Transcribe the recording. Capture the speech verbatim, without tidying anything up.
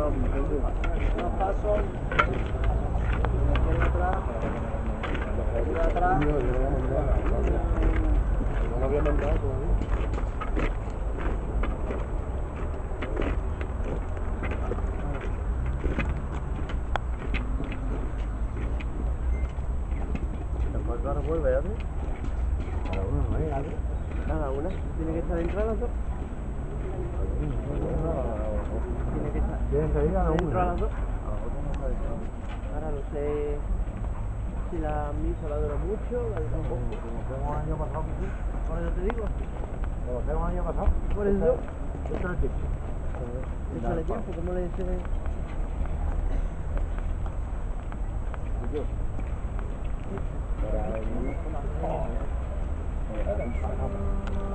Unos pasos. Aquí atrás. Aquí atrás. No lo había mandado todavía. Después ahora vuelve, ¿ya? Cada uno, ¿no hay algo? Cada una. Tiene que estar dentro de las dos. Tiene que estar Tienen que ir a la dentro de una. las dos. Ahora no sé si la misa la dura mucho, la dura poco. Como hacemos el año pasado, sí. Por eso te digo. Como hacemos el año pasado. Por eso. Esto es tiempo. Échale tiempo, ¿cómo le dice? Y yo. Para el...